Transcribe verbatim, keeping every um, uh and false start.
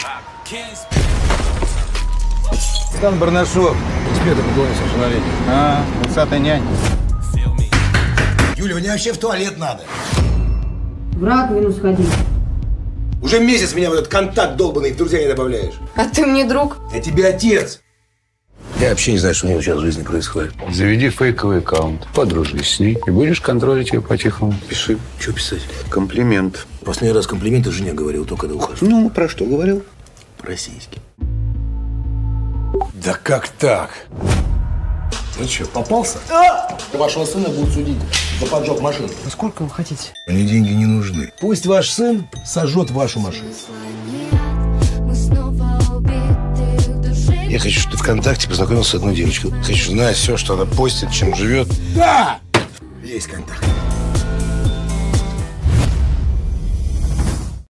Стан Барнашов, эксперт по уклонению совершеннолетия. А, усатый нянь. Юля, мне вообще в туалет надо. В раковину сходи. Уже месяц меня в этот контакт долбанный в друзья не добавляешь. А ты мне друг? Я тебе отец. Я вообще не знаю, что у него сейчас в жизни происходит. Заведи фейковый аккаунт, подружись с ней и будешь контролить ее по-тихому. Пиши. Что писать? Комплимент. Последний раз комплименты жене говорил, только когда ухожу. Ну, про что говорил? Про сиськи. Да как так? Ну что, попался? А! Вашего сына будут судить за поджог машины. А сколько вы хотите? Мне деньги не нужны. Пусть ваш сын сожжет вашу машину. Я хочу, чтобы ты ВКонтакте познакомился с одной девочкой. Хочу знать все, что она постит, чем живет. Да! Есть контакт.